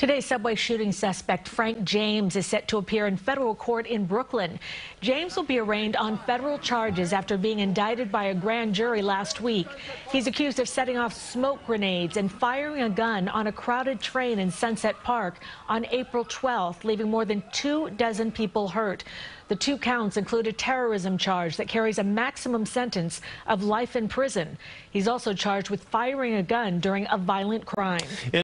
Today's subway shooting suspect Frank James is set to appear in federal court in Brooklyn. James will be arraigned on federal charges after being indicted by a grand jury last week. He's accused of setting off smoke grenades and firing a gun on a crowded train in Sunset Park on April 12th, leaving more than 24 people hurt. The 2 counts include a terrorism charge that carries a maximum sentence of life in prison. He's also charged with firing a gun during a violent crime.